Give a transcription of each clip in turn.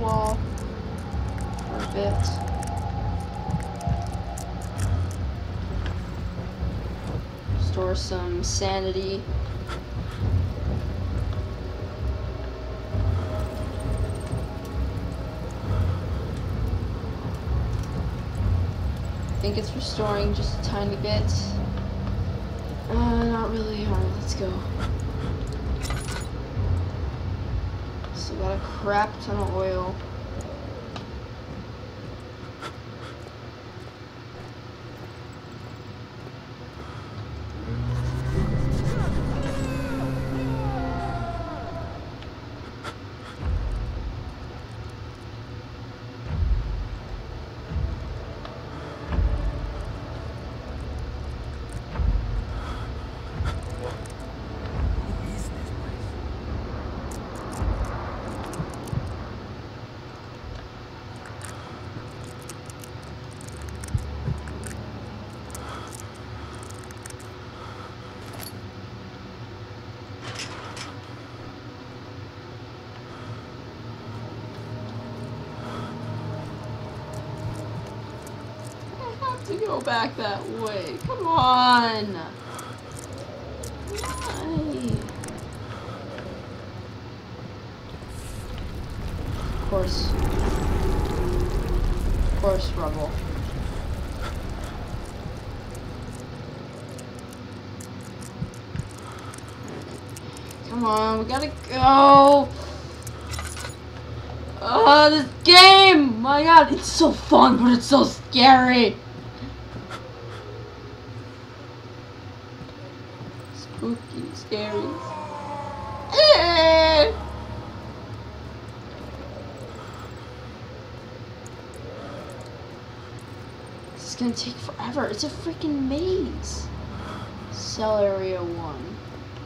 wall for a bit. Restore some sanity. I think it's restoring just a tiny bit. Not really. Alright, let's go. Still got a crap ton of oil. To go back that way. Come on. Why? Of course, rubble. Come on, we gotta go. Oh, this game! My God, it's so fun, but it's so scary. Spooky, scary. This is gonna take forever. It's a freaking maze. Cell area 1.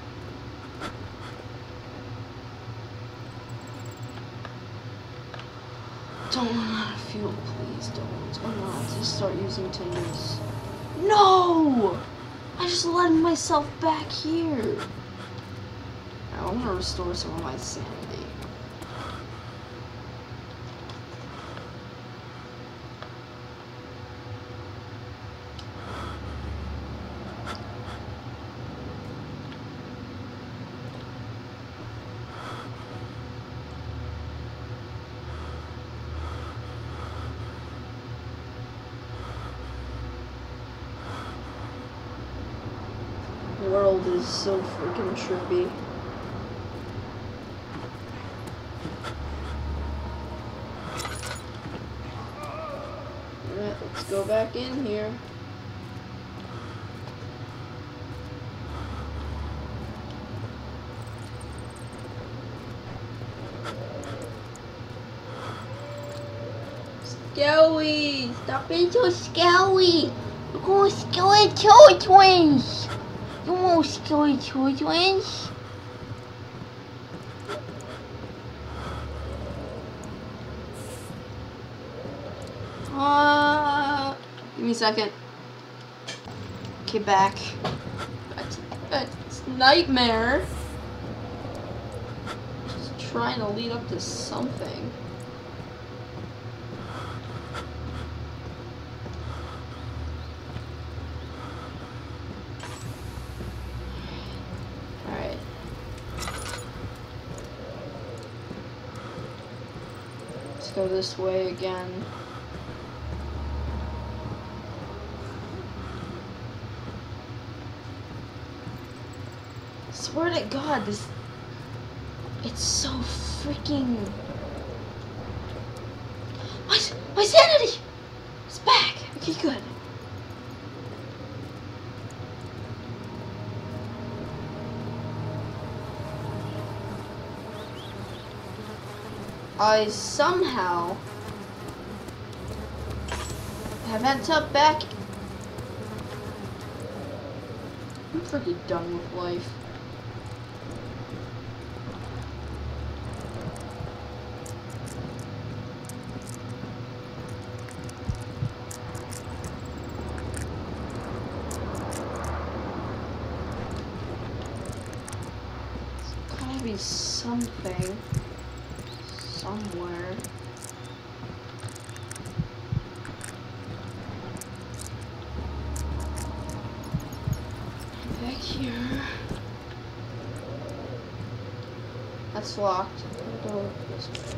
Don't run out of fuel, please don't. I'm gonna have to start using tenders. No! I just let myself back here. I want to restore some of my sanity. The world is so freaking trippy. Alright, let's go back in here. Scary! Stop being so scary! You're going to scary children! You won't scary children! Give me a second. Okay, back. That's nightmare. Just trying to lead up to something. Alright. Let's go this way again. Swear to God, this... It's so freaking... My sanity! It's back! Okay, good. I somehow have ended up back. I'm freaking done with life. There's gotta be something somewhere. here. That's locked. Go this way.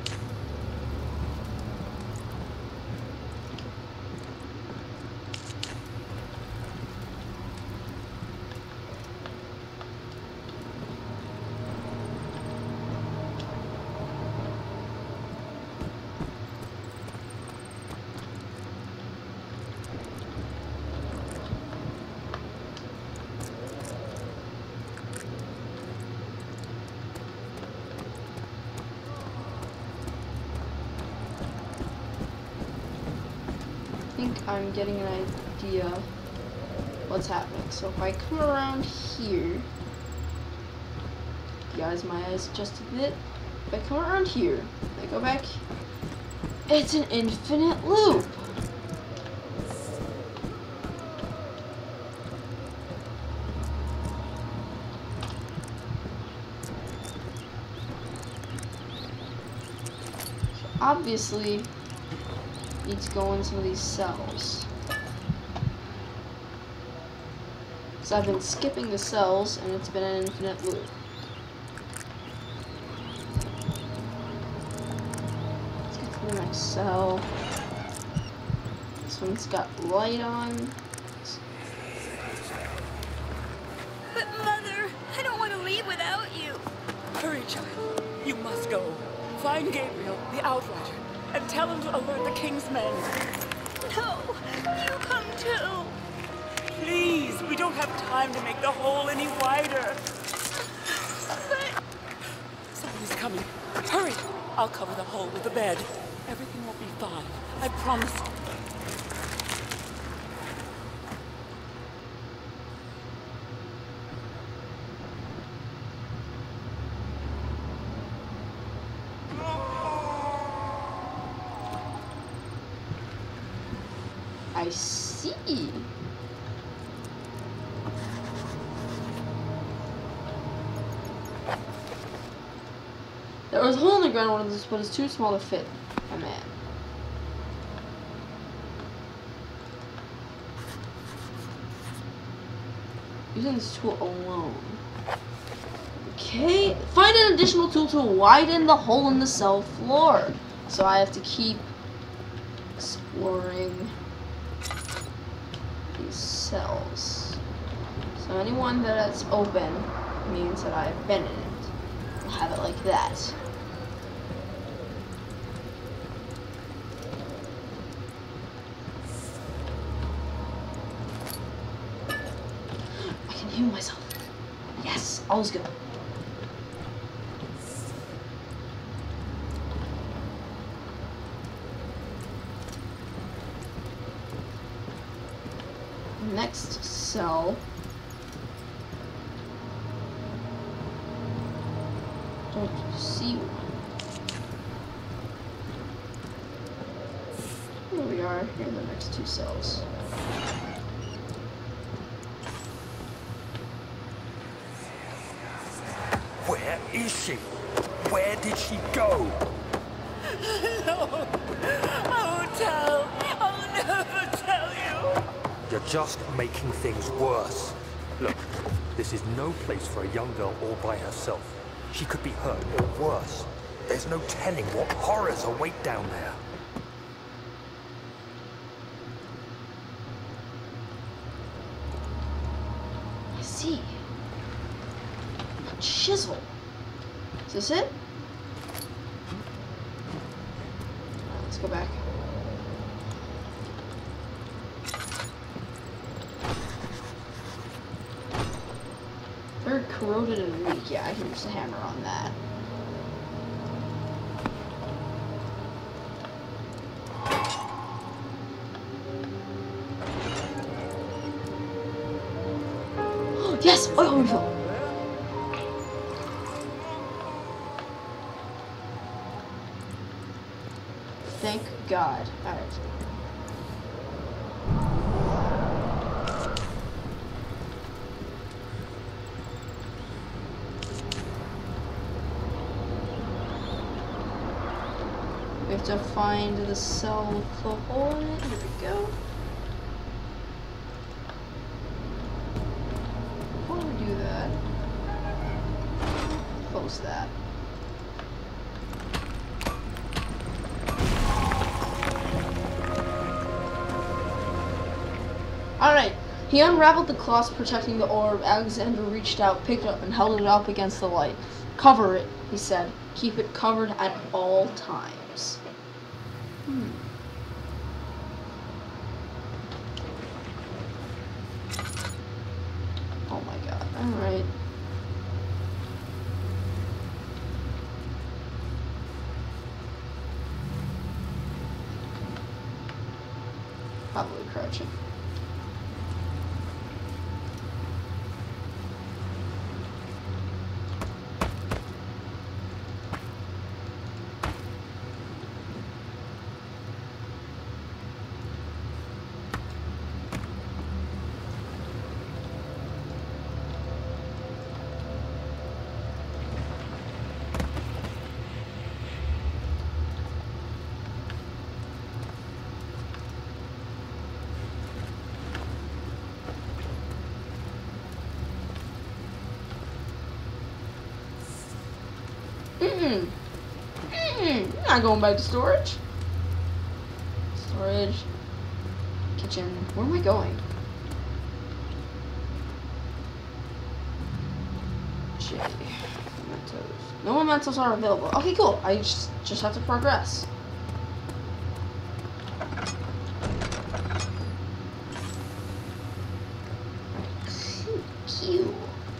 I think I'm getting an idea what's happening. So if I come around here, my eyes just a bit. If I come around here, I go back, it's an infinite loop. So obviously, need to go in some of these cells. So I've been skipping the cells and it's been an infinite loop. Let's get to the next cell. This one's got light on. But Mother, I don't want to leave without you. Hurry, child. You must go. Find Gabriel, the Outrider, and tell him to alert the King's men. No, you come too. Please, we don't have time to make the hole any wider. But Somebody's coming. Hurry! I'll cover the hole with the bed. Everything will be fine. I promise. I see. There was a hole in the ground one of this, but it's too small to fit a man. Using this tool alone. Okay, find an additional tool to widen the hole in the cell floor. So I have to keep exploring these cells. So anyone that's open means that I've been in it. I'll have it like that. I can heal myself. Yes, all's good. Next cell. Don't see one. Here we are. Here are the next two cells. Where is she? Where did she go? No! I won't tell! I'll never tell you! You're just making things worse. Look, this is no place for a young girl all by herself. She could be hurt or worse. There's no telling what horrors await down there. I see. A chisel. Is this it? Let's go back. Very corroded and weak. Yeah, I can use a hammer on that. Yes! Oil refill! Thank God. Alright. We have to find the cell with the hole in it. Here we go. Before we do was that? Alright. He unraveled the cloth protecting the orb. Alexander reached out, picked it up, and held it up against the light. Cover it, he said. Keep it covered at all times. Oh my god. Alright. Probably crouching. Not going back to storage. Storage. Kitchen. Where am I going? J. Mementos. No mementos are available. Okay, cool. I just have to progress. Q.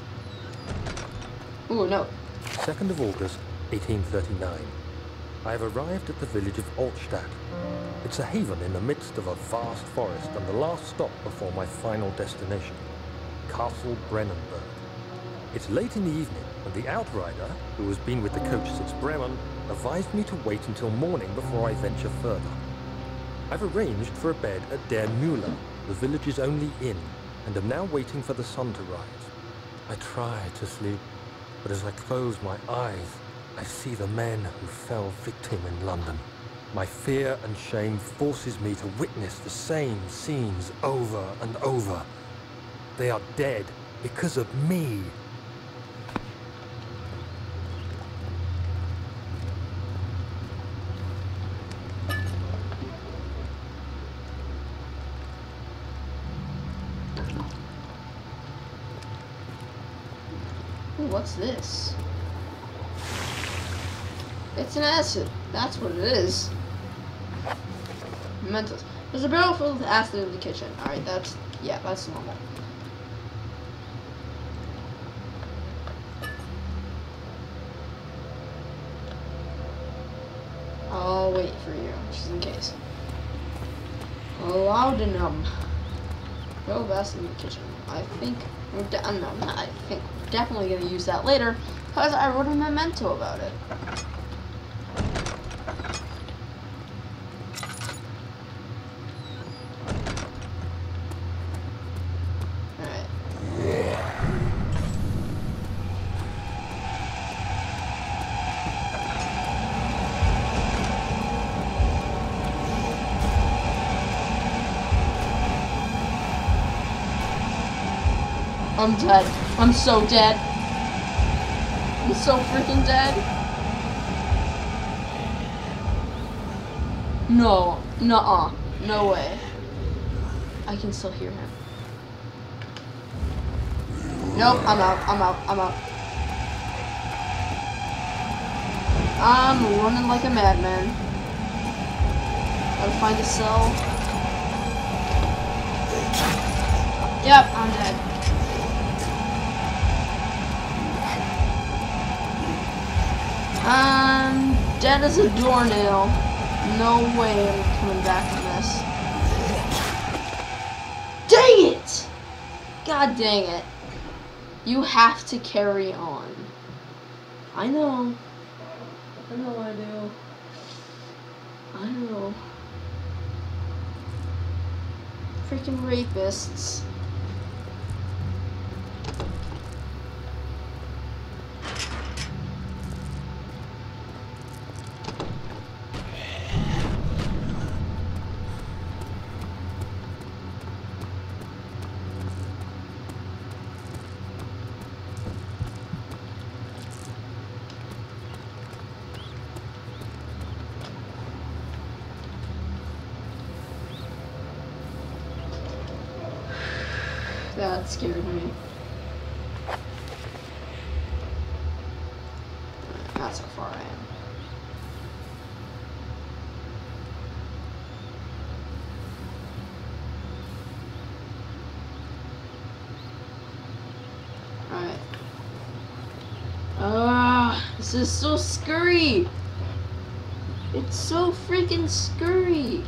Ooh, no. 2nd of August, 1839. I have arrived at the village of Altstadt. It's a haven in the midst of a vast forest and the last stop before my final destination, Castle Brennenburg. It's late in the evening, and the outrider, who has been with the coach since Bremen, advised me to wait until morning before I venture further. I've arranged for a bed at Der Müller, the village's only inn, and am now waiting for the sun to rise. I try to sleep, but as I close my eyes, I see the men who fell victim in London. My fear and shame forces me to witness the same scenes over and over. They are dead because of me. Ooh, what's this? It's an acid. That's what it is. Mementos. There's a barrel filled with acid in the kitchen. Alright, that's normal. I'll wait for you, just in case. Laudanum. Barrel of acid in the kitchen. I think we're definitely gonna use that later, because I wrote a memento about it. I'm dead. I'm so dead. I'm so freaking dead. No. Nuh-uh. No way. I can still hear him. Nope, I'm out. I'm running like a madman. Gotta find a cell. Yep, I'm dead. I'm dead as a doornail. No way I'm coming back from this. Dang it! God dang it. You have to carry on. I know. I know I do. I know. Freaking rapists. That scared me. That's how far I am. Alright. This is so scurry. It's so freaking scurry.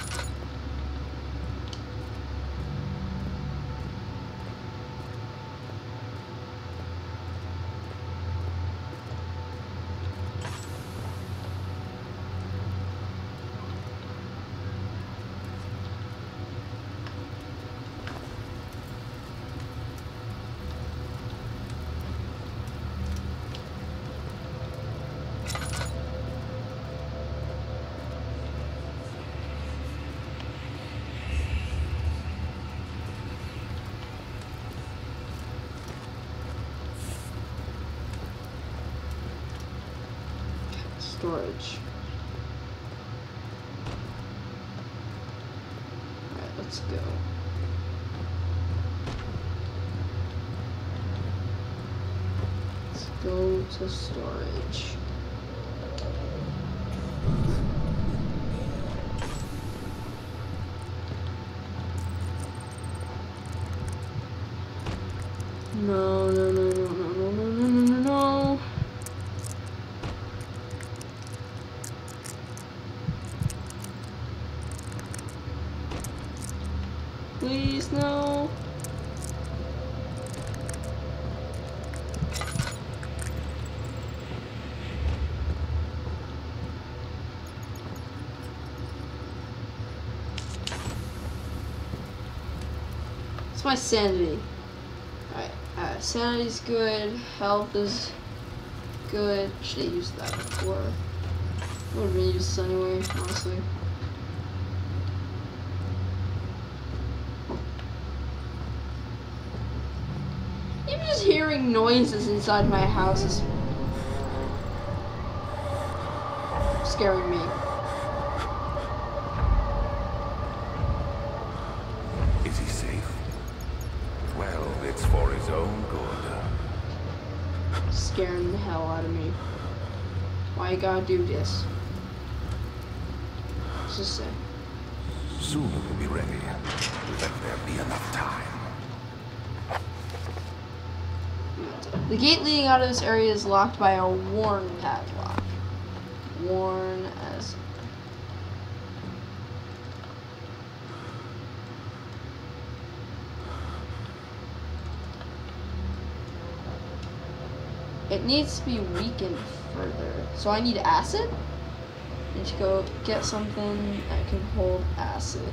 Storage. Alright, let's go. Let's go to storage. No, no, no, no, no, no, no, no, no, no. Please, no. It's my sanity. Alright, sanity's good, health is good. Should have used that before. I would have used this anyway, honestly. Even just hearing noises inside my house is scaring me. Is he safe? Well, it's for his own good. Scaring the hell out of me. Why you gotta do this? Let's just say. Soon we'll be ready. Let there be enough time. The gate leading out of this area is locked by a worn padlock. Worn as... It needs to be weakened further. So I need acid? I need to go get something that can hold acid.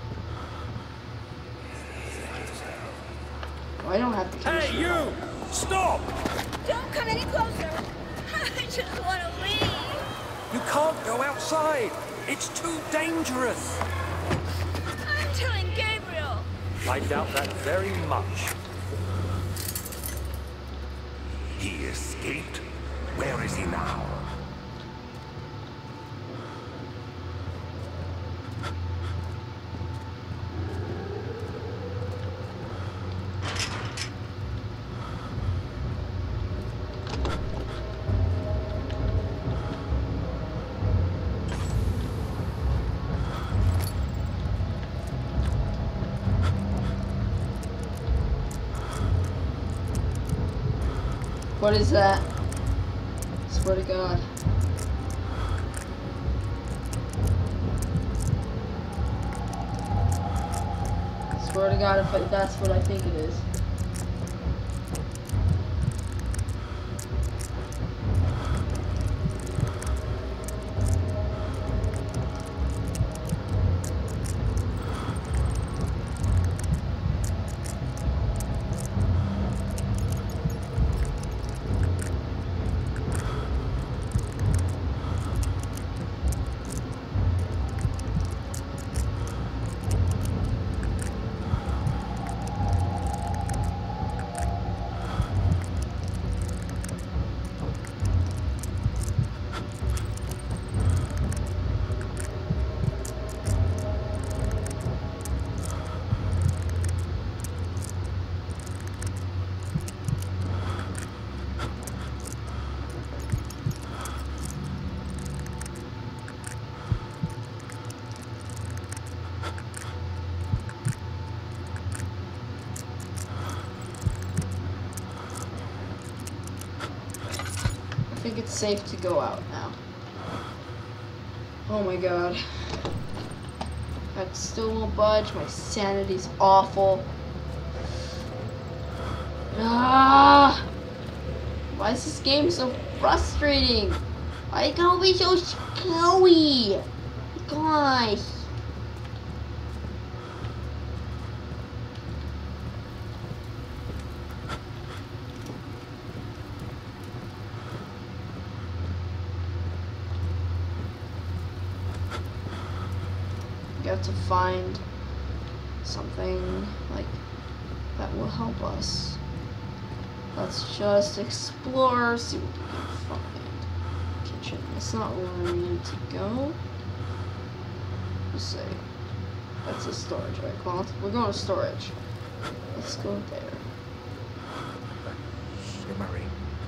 Oh, I don't have the chemistry. Hey, you! Stop! Don't come any closer. I just want to leave. You can't go outside. It's too dangerous. I'm telling Gabriel. I doubt that very much. He escaped? Where is he now? What is that? Swear to God. Swear to God if that's what I think it is. think it's safe to go out now. Oh my god. That still won't budge. My sanity's awful. Ah! Why is this game so frustrating? Why it gotta be so slowy? Gosh. Got to find something like that will help us. Let's just explore, see what we can find. Kitchen. That's not where we need to go. Let's see. That's a storage, right? Well, we're going to storage. Let's go there. Shimmering.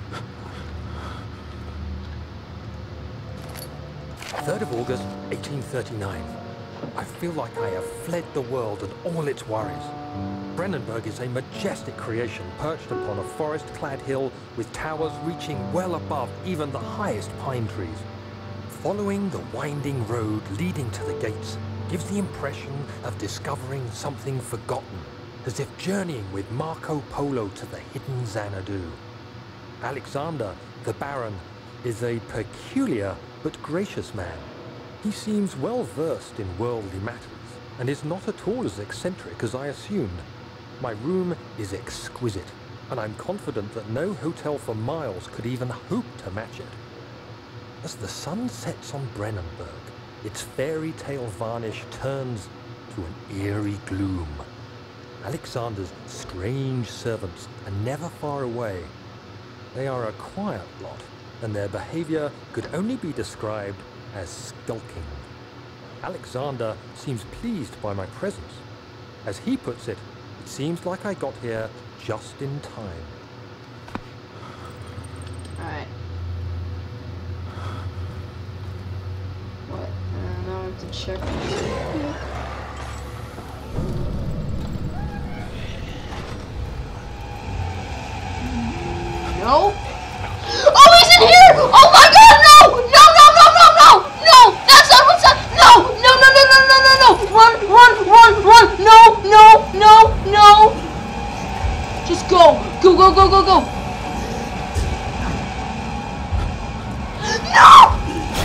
3rd of August, 1839. I feel like I have fled the world and all its worries. Brennenburg is a majestic creation perched upon a forest-clad hill with towers reaching well above even the highest pine trees. Following the winding road leading to the gates gives the impression of discovering something forgotten, as if journeying with Marco Polo to the hidden Xanadu. Alexander, the Baron, is a peculiar but gracious man. He seems well versed in worldly matters, and is not at all as eccentric as I assumed. My room is exquisite, and I'm confident that no hotel for miles could even hope to match it. As the sun sets on Brennenburg, its fairy tale varnish turns to an eerie gloom. Alexander's strange servants are never far away. They are a quiet lot, and their behavior could only be described as skulking. Alexander seems pleased by my presence. As he puts it, it seems like I got here just in time. Alright. What? Now I have to check. No? Oh, he's in here! Oh my god, no! No, no, no, no, no! No! That's not what's up! No! No, no, no, no, no, no, no! Run, run, run, run! No, no, no, no! Just go! Go, go, go, go, go! No!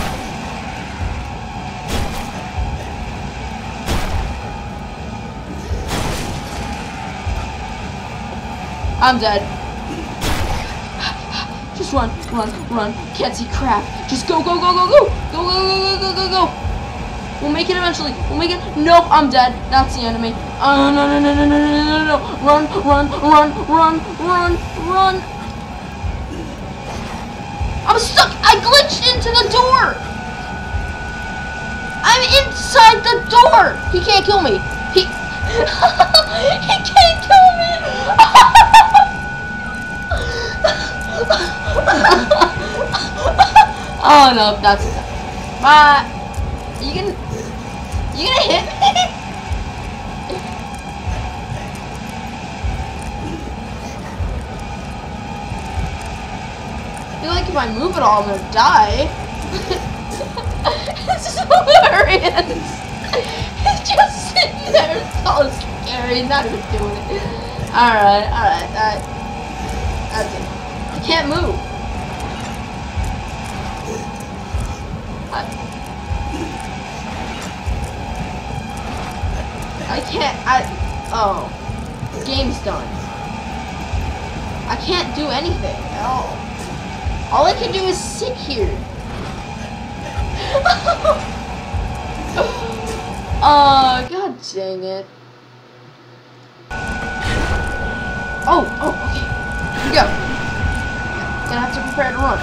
I'm dead. Just run, run, run. Can't see crap. Just go, go, go, go, go. Go, go, go, go, go, go, go. We'll make it eventually. We'll make it. Nope, I'm dead. That's the enemy. Oh, no, no, no, no, no, no, no, no. Run, run, run, run, run, run. I'm stuck. I glitched into the door. I'm inside the door. He can't kill me. He can't kill me. Oh no, that's it. You gonna hit me? I feel like if I move at all, I'm gonna die. This is hilarious. He's just sitting there, it's all scary, he's not even doing it. Alright, that's it. I can't move. I can't, oh, the game's done. I can't do anything at all. All I can do is sit here. Oh, god dang it. Oh, okay. Here we go. Gonna have to prepare to run.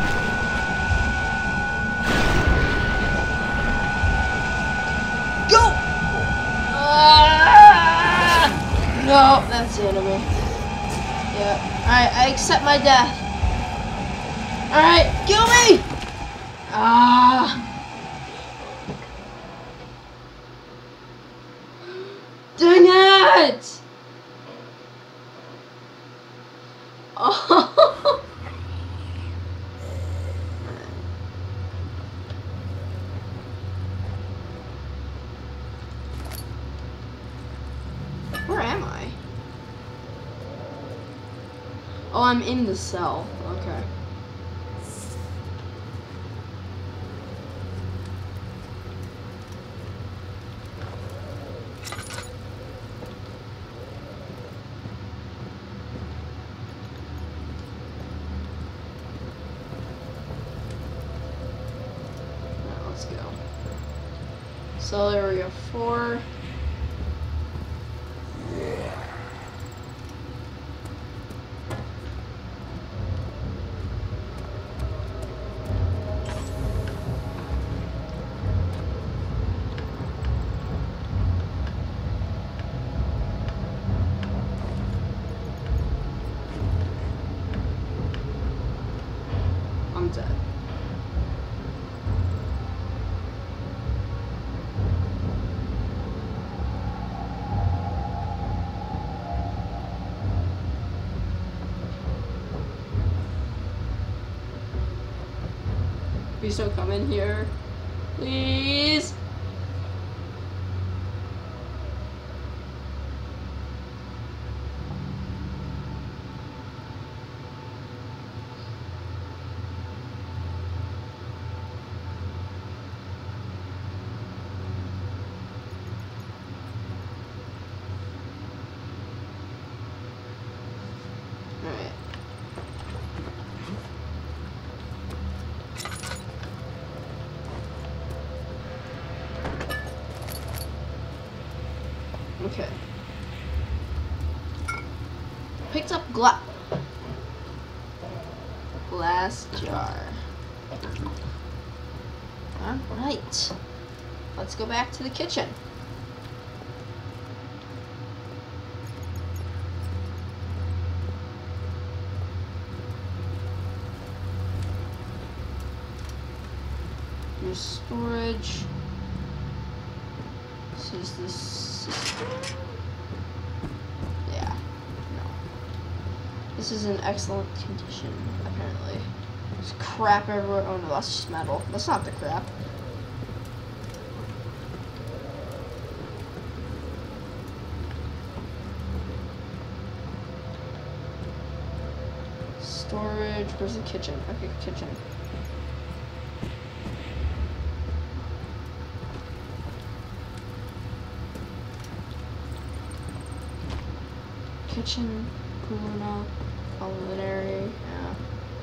Go! No, that's the enemy. Yeah. Alright, I accept my death. Alright, kill me! Dang it! Oh. Oh, I'm in the cell. Okay. Alright, let's go. Cell area 4. I'm dead. Please don't come in here. Please. Alright. Okay. Picked up glass jar. Alright. Let's go back to the kitchen. Here's storage. This is the system. Yeah. No. This is in excellent condition, apparently. There's crap everywhere. Oh no, that's just metal. That's not the crap. Storage. Where's the kitchen? Okay, kitchen. Kitchen, culinary, yeah.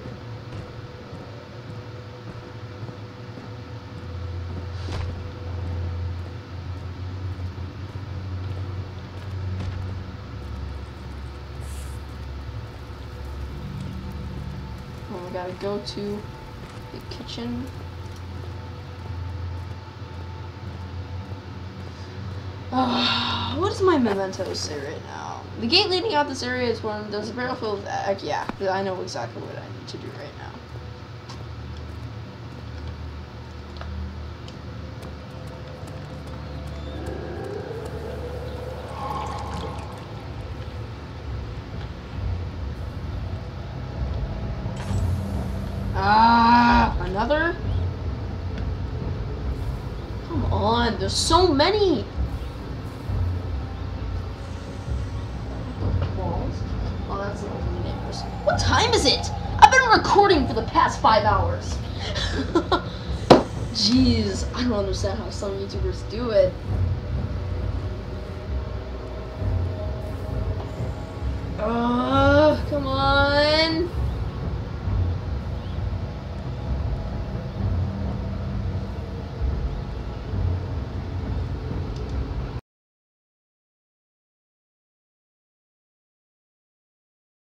Well, we gotta go to the kitchen. What does my mementos say right now? The gate leading out this area is one. There's a barrel filled with egg. Yeah, I know exactly what I need to do right now. Another? Come on, there's so many. Oh, that's the only neighbors. What time is it? I've been recording for the past 5 hours. Jeez, I don't understand how some YouTubers do it.